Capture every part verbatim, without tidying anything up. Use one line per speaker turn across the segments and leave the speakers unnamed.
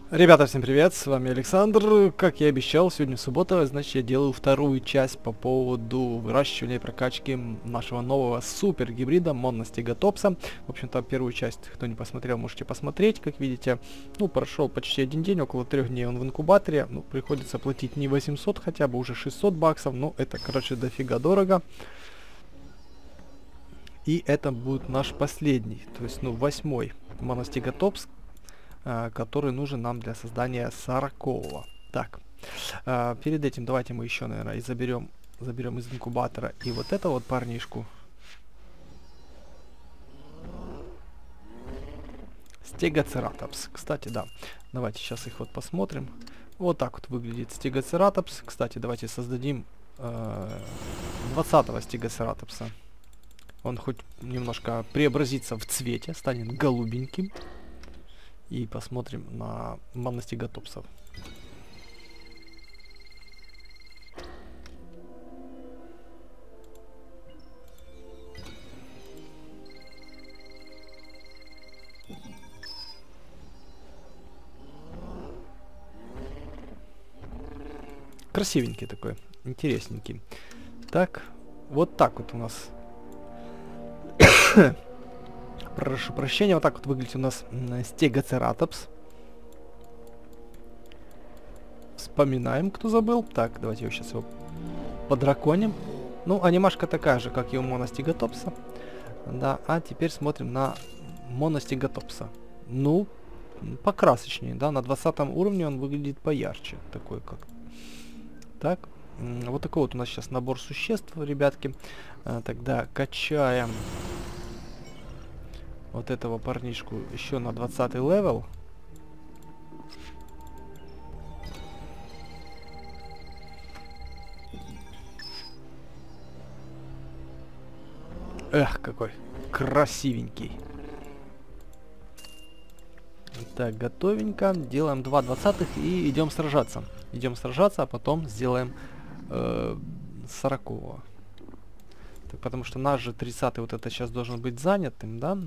Ребята, всем привет, с вами Александр. Как я и обещал, сегодня суббота, значит я делаю вторую часть по поводу выращивания и прокачки нашего нового супер гибрида Mono-Stegotops. В общем-то, первую часть, кто не посмотрел, можете посмотреть. Как видите, ну, прошел почти один день, около трех дней он в инкубаторе. Ну, приходится платить не восемьсот, хотя бы уже шестьсот баксов, но это, короче, дофига дорого. И это будет наш последний, то есть, ну, восьмой Mono-Stegotops, который нужен нам для создания сорокового. Так, э, перед этим давайте мы еще, наверное, и заберем, заберем из инкубатора и вот это вот парнишку. Stegoceratops. Кстати, да, давайте сейчас их вот посмотрим. Вот так вот выглядит Stegoceratops. Кстати, давайте создадим э, двадцатого Stegoceratops. Он хоть немножко преобразится в цвете, станет голубеньким. И посмотрим на Mono-Stegotops. Красивенький такой, интересненький. Так, вот так вот у нас. Прошу прощения, вот так вот выглядит у нас Stegoceratops. Вспоминаем, кто забыл. Так, давайте его сейчас его подраконим. Ну, анимашка такая же, как и у Mono-Stegotops. Да, а теперь смотрим на Mono-Stegotops. Ну, покрасочнее, да, на двадцатом уровне он выглядит поярче. Такой как. Так, вот такой вот у нас сейчас набор существ, ребятки. А, тогда качаем вот этого парнишку еще на двадцатый левел. Эх, какой красивенький. Так, готовенько. Делаем два двадцатых и идем сражаться. Идем сражаться, а потом сделаем э, сорокового. Так, потому что наш же тридцатый вот это сейчас должен быть занятым, да?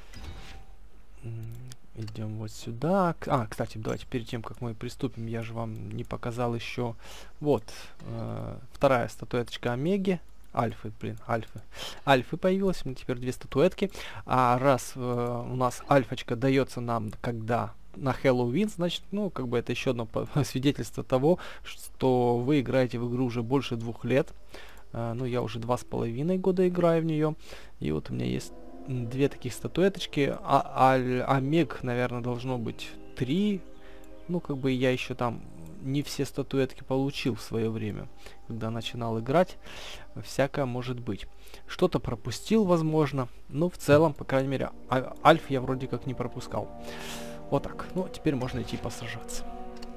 Идем вот сюда. А, кстати, давайте перед тем, как мы приступим, я же вам не показал еще. Вот, э, вторая статуэточка Омеги. Альфы, блин, альфы. Альфы появилась, у меня теперь две статуэтки. А раз э, у нас альфочка дается нам, когда на Хэллоуин, значит, ну, как бы это еще одно свидетельство того, что вы играете в игру уже больше двух лет. Э, ну, я уже два с половиной года играю в нее. И вот у меня есть две таких статуэточки. А, а, Омег, наверное, должно быть три. Ну, как бы я еще там не все статуэтки получил в свое время, когда начинал играть. Всякое может быть. Что-то пропустил, возможно. Но в целом, по крайней мере, а альф я вроде как не пропускал. Вот так. Ну, теперь можно идти посражаться.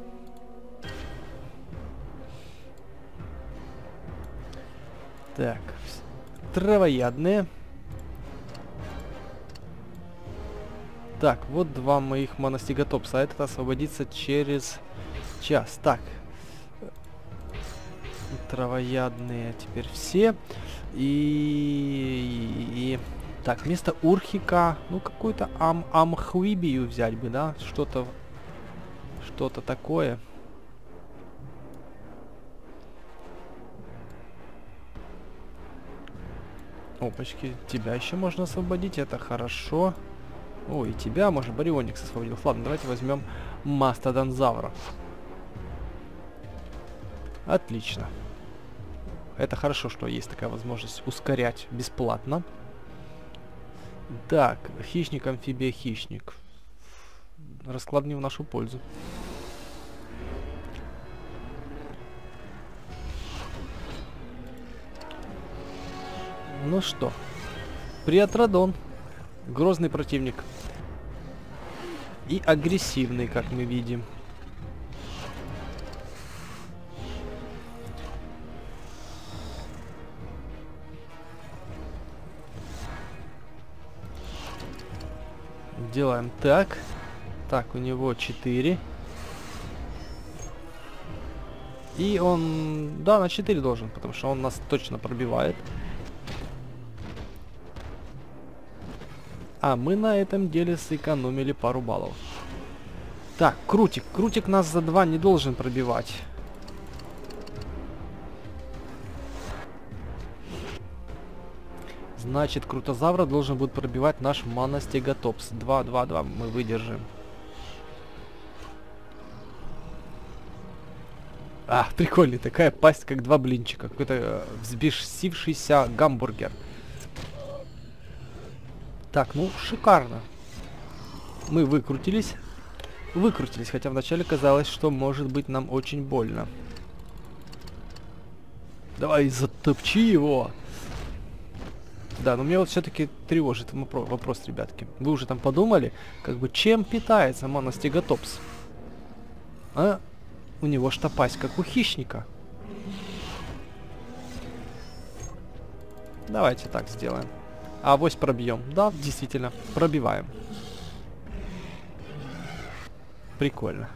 Так. Травоядные. Так, вот два моих Mono-Stegotops, а этот освободится через час. Так. Травоядные теперь все. И... и... Так, вместо Урхика, ну, какую-то ам Амхвибию взять бы, да? Что-то... Что-то такое. Опачки, тебя еще можно освободить, это хорошо. Ой, тебя можно, Барионикс освободил. Ладно, давайте возьмем Мастодонзавра. Отлично. Это хорошо, что есть такая возможность ускорять бесплатно. Так, хищник, амфибия, хищник. Расклад не в нашу пользу. Ну что, Приотродон. Грозный противник. И агрессивный, как мы видим. Делаем так. Так, у него четыре. И он... Да, на четыре должен, потому что он нас точно пробивает. А мы на этом деле сэкономили пару баллов. Так, крутик. Крутик нас за два не должен пробивать. Значит, крутозавра должен будет пробивать наш Моностегатопс. два, два, два мы выдержим. А, прикольный. Такая пасть, как два блинчика. Какой-то э, взбесившийся гамбургер. Так, ну, шикарно. Мы выкрутились. Выкрутились, хотя вначале казалось, что может быть нам очень больно. Давай, затопчи его. Да, но мне вот все-таки тревожит вопрос, ребятки. Вы уже там подумали, как бы чем питается Моностегатопс? А? У него ж пасть, как у хищника. Давайте так сделаем. А авось пробьем. Да, действительно, пробиваем. Прикольно.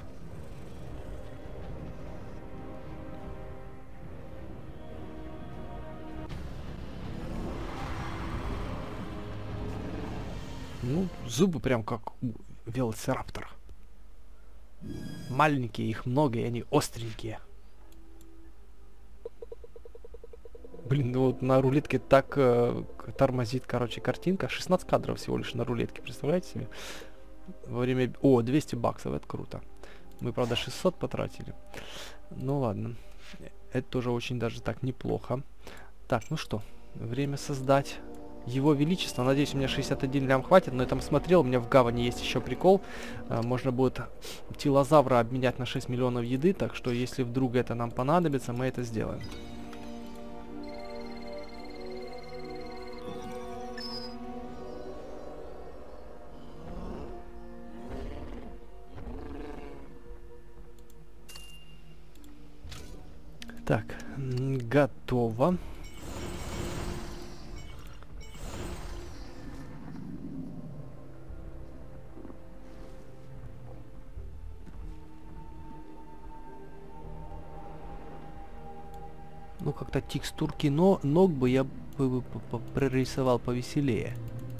Ну, зубы прям как у велоцираптора. Маленькие, их много, и они остренькие. Блин, ну вот на рулетке так э, тормозит, короче, картинка. шестнадцать кадров всего лишь на рулетке, представляете себе? Во время... О, двести баксов, это круто. Мы, правда, шестьсот потратили. Ну ладно. Это тоже очень даже так неплохо. Так, ну что, время создать Его Величество. Надеюсь, у меня шестьдесят один лям хватит, но я там смотрел, у меня в гавани есть еще прикол. А, можно будет тилозавра обменять на шесть миллионов еды, так что если вдруг это нам понадобится, мы это сделаем. Так, готово. Ну, как-то текстурки, но ног бы я бы прорисовал повеселее.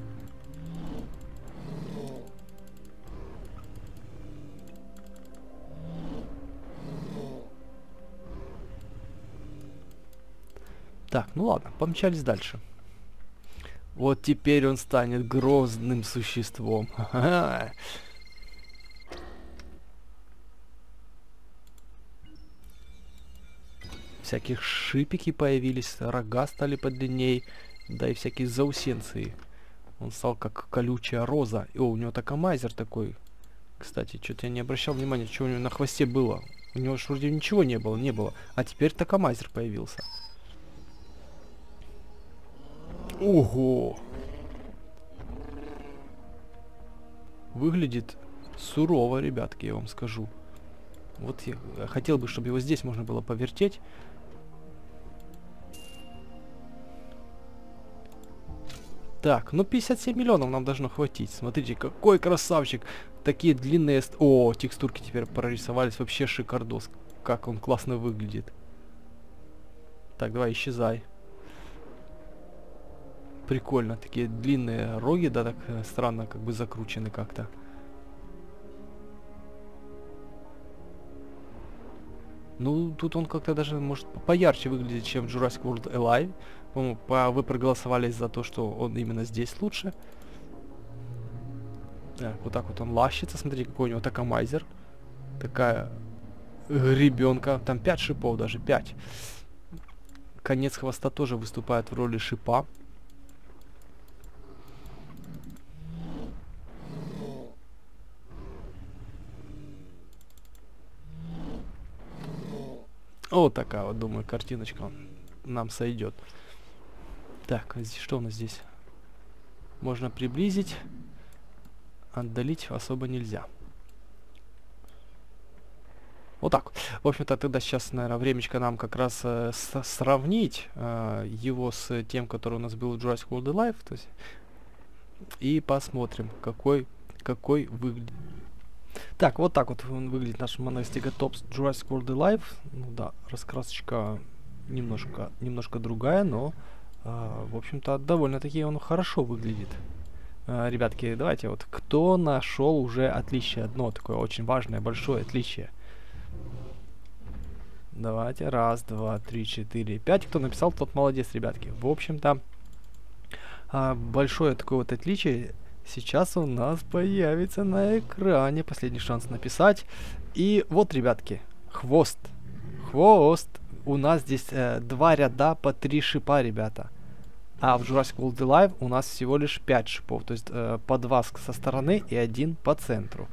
Так, ну ладно, помчались дальше. Вот теперь он станет грозным существом. Всякие шипики появились, рога стали подлинней, да и всякие заусенции. Он стал как колючая роза. И, о, у него такомайзер такой. Кстати, что-то я не обращал внимания, что у него на хвосте было. У него же вроде ничего не было, не было. А теперь такомайзер появился. Ого! Выглядит сурово, ребятки, я вам скажу. Вот я хотел бы, чтобы его здесь можно было повертеть. Так, ну пятьдесят семь миллионов нам должно хватить. Смотрите, какой красавчик. Такие длинные... О, текстурки теперь прорисовались. Вообще шикардос. Как он классно выглядит. Так, давай, исчезай. Прикольно. Такие длинные роги, да, так э, странно как бы закручены как-то. Ну, тут он как-то даже может поярче выглядит, чем Jurassic World Alive. По-моему, по, вы проголосовали за то, что он именно здесь лучше. Так, вот так вот он лащится. Смотрите, какой у него такомайзер. Такая ребенка. Там пять шипов даже, пять. Конец хвоста тоже выступает в роли шипа. Вот такая вот, думаю, картиночка нам сойдет. Так, здесь, что у нас здесь? Можно приблизить. Отдалить особо нельзя. Вот так. В общем-то, тогда сейчас, наверное, времечко нам как раз э, сравнить э, его с тем, который у нас был в Jurassic World Alive. То есть, и посмотрим, какой, какой выглядит. Так, вот так вот он выглядит, наш Moностегатопс Jurassic World Alive. Ну да, раскрасочка немножко, немножко другая, но, э, в общем-то, довольно-таки он хорошо выглядит. А, ребятки, давайте вот, кто нашел уже отличие? Одно такое очень важное, большое отличие. Давайте, раз, два, три, четыре, пять. Кто написал, тот молодец, ребятки. В общем-то, а, большое такое вот отличие сейчас у нас появится на экране. Последний шанс написать. И вот, ребятки, хвост. Хвост. У нас здесь э, два ряда по три шипа, ребята. А в Jurassic World Alive у нас всего лишь пять шипов. То есть э, по два со стороны и один по центру.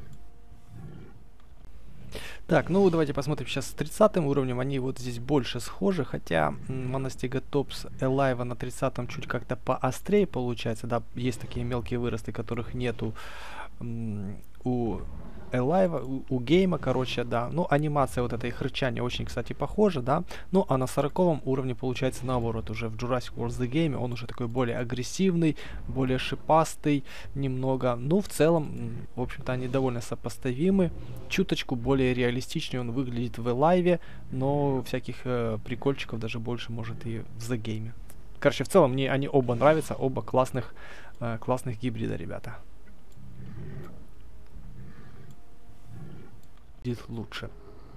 Так, ну давайте посмотрим сейчас с тридцатым уровнем. Они вот здесь больше схожи, хотя Монастигатопс Элайва на тридцатом чуть как-то поострее получается. Да, есть такие мелкие выросты, которых нету у Элайва, у, у гейма, короче, да. Ну, анимация вот этой рычания очень, кстати, похожа, да. Ну, а на сороковом уровне получается наоборот. Уже в Jurassic World The Game он уже такой более агрессивный, более шипастый немного. Ну, в целом, в общем-то, они довольно сопоставимы. Чуточку более реалистичнее он выглядит в Элайве, но всяких э, прикольчиков даже больше может и в The Game. Короче, в целом, мне они оба нравятся, оба классных, э, классных гибрида, ребята. Лучше.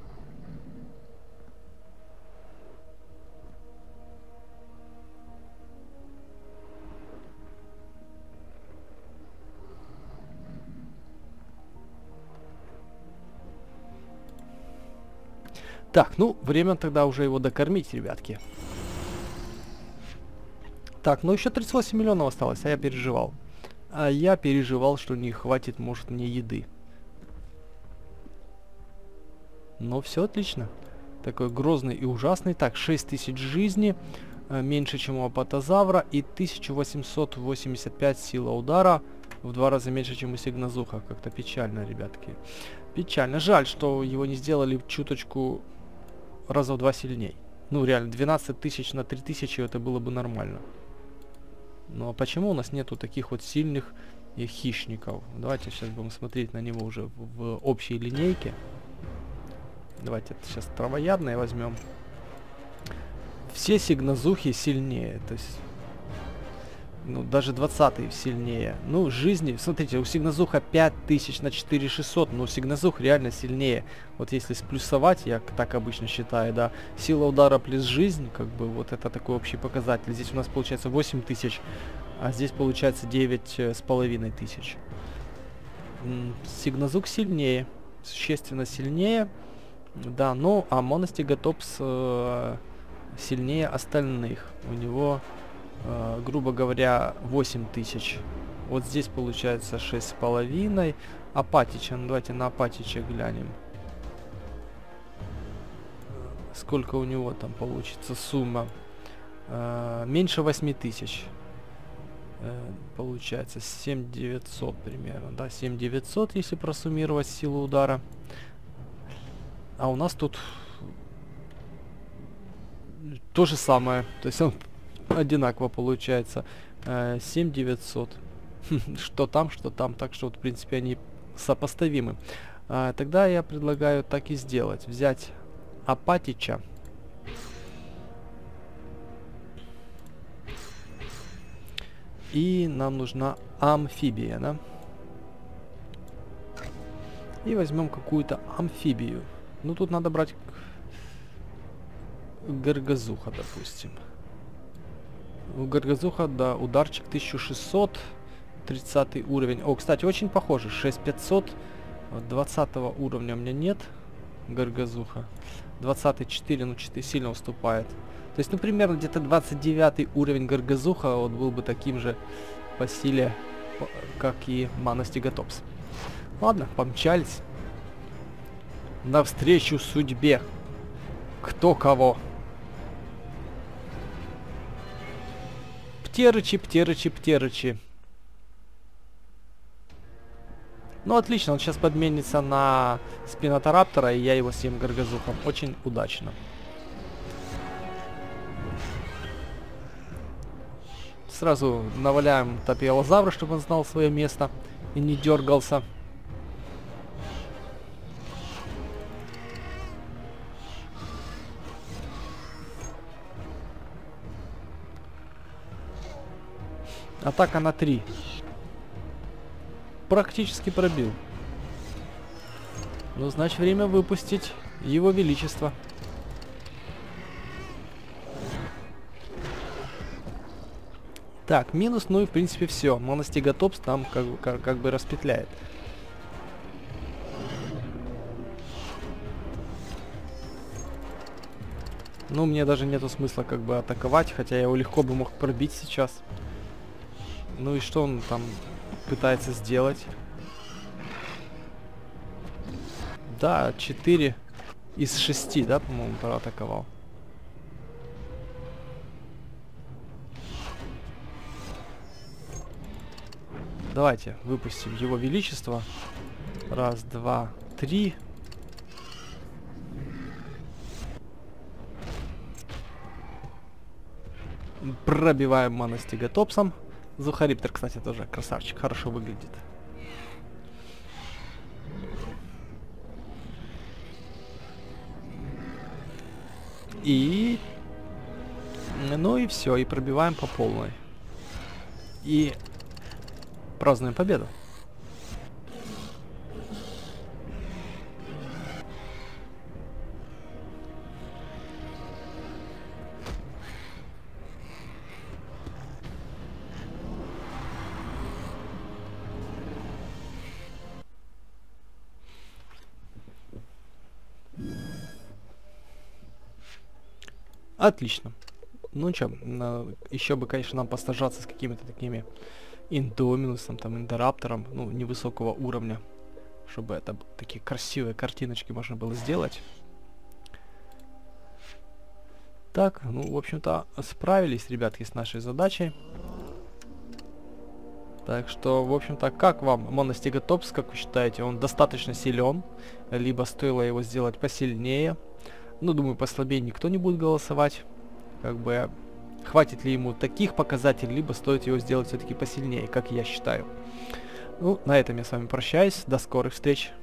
Так, ну, время тогда уже его докормить, ребятки. Так, ну еще тридцать восемь миллионов осталось, а я переживал. А я переживал, что не хватит, может, мне еды. Но все отлично. Такой грозный и ужасный. Так, шесть тысяч жизни. Э, меньше, чем у апатозавра. И тысяча восемьсот восемьдесят пять сила удара. В два раза меньше, чем у сигнозуха. Как-то печально, ребятки. Печально. Жаль, что его не сделали чуточку раза в два сильней. Ну, реально, двенадцать тысяч на три тысячи это было бы нормально. Но почему у нас нету таких вот сильных и хищников? Давайте сейчас будем смотреть на него уже в, в общей линейке. Давайте сейчас травоядные возьмем. Все сигнозухи сильнее. То есть, ну, даже двадцатый сильнее. Ну, жизни, смотрите, у сигнозуха пять тысяч на четыре тысячи шестьсот. Но сигнозух реально сильнее. Вот если сплюсовать, я так обычно считаю, да. Сила удара плюс жизнь, как бы, вот это такой общий показатель. Здесь у нас получается восемь тысяч, а здесь получается девять с половиной тысяч. Сигнозух сильнее. Существенно сильнее. Да, ну, а Монастигатопс э, сильнее остальных. У него, э, грубо говоря, восемь тысяч. Вот здесь получается шесть с половиной. Апатича, ну давайте на Апатича глянем. Сколько у него там получится сумма? Э, меньше восьми тысяч. Э, получается семь тысяч девятьсот примерно, да, семь тысяч девятьсот, если просуммировать силу удара. А у нас тут то же самое. То есть он одинаково получается. Э, семь тысяч девятьсот. Что там, что там. Так что, вот, в принципе, они сопоставимы. А, тогда я предлагаю так и сделать. Взять Апатича. И нам нужна амфибия, да? И возьмем какую-то амфибию. Ну, тут надо брать Горгазуха, допустим. У Горгазуха, да, ударчик тысяча шестьсот, тридцатый уровень. О, кстати, очень похоже, шесть тысяч пятьсот, двадцатого уровня у меня нет Горгазуха. двадцатый четыре, ну, четыре сильно уступает. То есть, ну, примерно где-то двадцать девятый уровень Горгазуха, вот был бы таким же по силе, как и Монастигатопс. Ладно, помчались. Навстречу судьбе. Кто кого? Птерычи, птерычи, птерычи. Ну, отлично, он сейчас подменится на Спинотараптора, и я его съем Горгазухом. Очень удачно. Сразу наваляем Тапиалозавра, чтобы он знал свое место и не дергался. Атака на три. практически пробил. Ну, значит, время выпустить его величество. Так, минус, ну и в принципе все. Моностиготопс там как, как, как бы распетляет. Ну, мне даже нету смысла как бы атаковать, хотя я его легко бы мог пробить сейчас. Ну и что он там пытается сделать? Да, четыре из шести, да, по-моему, проатаковал. Давайте выпустим его величество. Раз, два, три. Пробиваем моностиготопсом. Зухариптер, кстати, тоже красавчик, хорошо выглядит. И... Ну и все, и пробиваем по полной. И... празднуем победу. Отлично. Ну чё, еще бы, конечно, нам постажаться с какими-то такими индоминусом, там, индораптором, ну, невысокого уровня, чтобы это такие красивые картиночки можно было сделать. Так, ну, в общем-то, справились, ребятки, с нашей задачей. Так что, в общем-то, как вам моностиготопс, как вы считаете, он достаточно силен, либо стоило его сделать посильнее? Ну, думаю, послабее никто не будет голосовать. Как бы, хватит ли ему таких показателей, либо стоит его сделать все-таки посильнее, как я считаю. Ну, на этом я с вами прощаюсь. До скорых встреч.